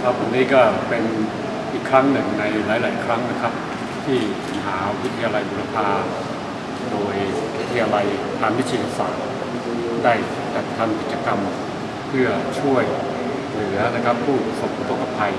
ครับวันนี้ก็เป็นอีกครั้งหนึ่งในหลายๆครั้งนะครับที่มหาวิทยาลัยบูรพาโดยวิทยาลัยทางวิทยาศาสตร์ได้จัดทำกิจกรรมเพื่อช่วยเหลือนะครับผู้ประสบอุทกภัย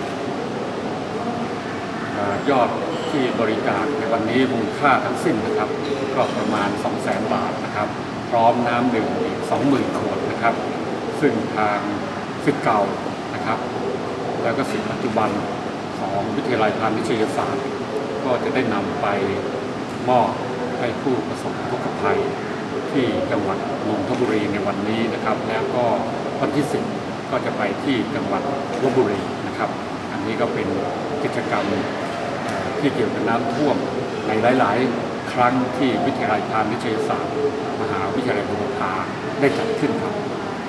ยอดที่บริจาคในวันนี้มูลค่าทั้งสิ้นนะครับก็ประมาณ 200,000 บาทนะครับพร้อมน้ำดื่มอีก 20,000 ขวดนะครับซึ่งทางศิษย์เก่านะครับแล้วก็ศิษย์ปัจจุบันของวิทยาลัยพาณิชยศาสตร์ก็จะได้นำไปมอบให้ผู้ประสบอุทกภัยที่จังหวัดนนทบุรีในวันนี้นะครับแล้วก็วันที่10ก็จะไปที่จังหวัดลพบุรีนะครับอันนี้ก็เป็นกิจกรรมที่เกี่ยวกับน้ำท่วมในหลายๆครั้งที่วิทยาลัยพาณิชยศาสตร์มหาวิทยาลัยบูรพาได้จัดขึ้นครับ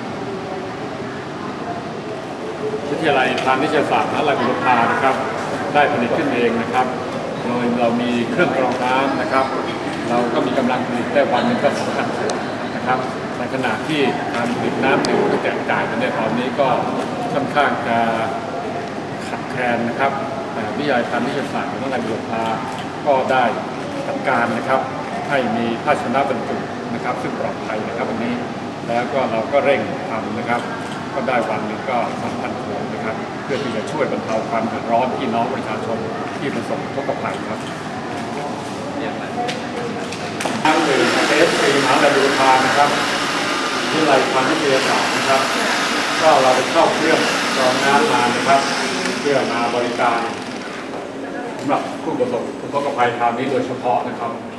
วิทยาลัยพาณิชยศาสตร์มหาวิทยาลัยบูรพานะครับได้ผลิตขึ้นเองนะครับโดยเรามีเครื่องกรองน้ำนะครับเราก็มีกำลังผลิตได้วันหนึ่งก็2,000 ขวดนะครับในขณะที่การผลิตน้ำดื่มที่แจกจ่ายกันในตอนนี้ก็ค่อนข้างจะขาดแคลนนะครับวิทยาลัยพาณิชยศาสตร์มหาวิทยาลัยบูรพาก็ได้จัดการนะครับให้มีภาชนะบรรจุนะครับซึ่งปลอดภัยนะครับวันนี้แล้วก็เราก็เร่งทำนะครับก็ได้วันหนึ่งก็ 2,000 ขวดนะครับเพื่อที่จะช่วยบรรเทาความเดือดร้อนพี่น้องประชาชนที่ประสบอุทกภัยครับน้ำดื่มเอสซีมหาวิทยาลัยบูรพานะครับวิทยาลัยพาณิชยศาสตร์นะครับก็เราไปเข้าเครื่องกรองน้ำมานะครับเพื่อมาบริการสำหรับผู้ประสบอุทกภัยคราวนี้โดยเฉพาะนะครับ